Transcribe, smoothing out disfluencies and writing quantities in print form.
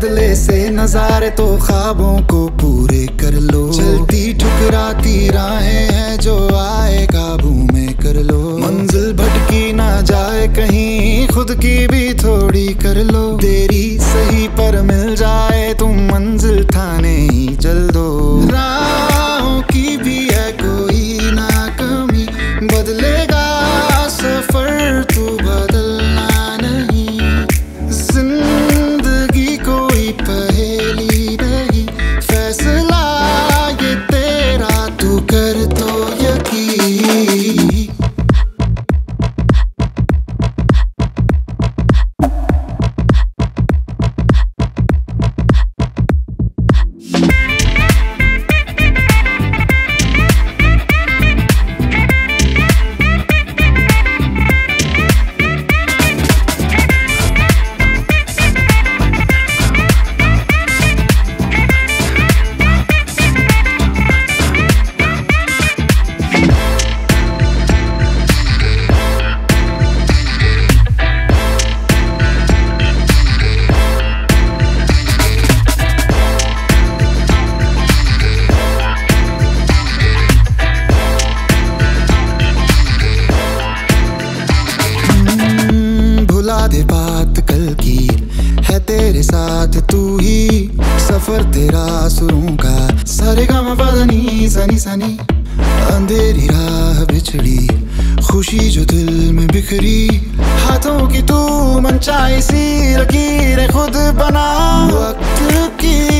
बदले से नजारे तो ख्वाबों को पूरे कर लो। चलती ठुकराती राहें हैं जो आए काबू में कर लो। मंजिल भटकी ना जाए कहीं खुद की भी थोड़ी कर लो। देरी सही पर मिल जाए तुम मंजिल थाने ही चल दो। राहों की भी है कोई ना कमी, बदलेगा सफर तू बदलना नहीं। जिंदगी कोई पहेली नहीं, फैसला ये तेरा तू कर तो यकीन। दे बात कल की है तेरे साथ तू ही, सफर तेरा सुरों का सारेगामापाधानी सनी सनी। अंधेरी राह बिछड़ी खुशी जो दिल में बिखरी, हाथों की तू मनचाही सी लकीरें खुद बना। वक्त की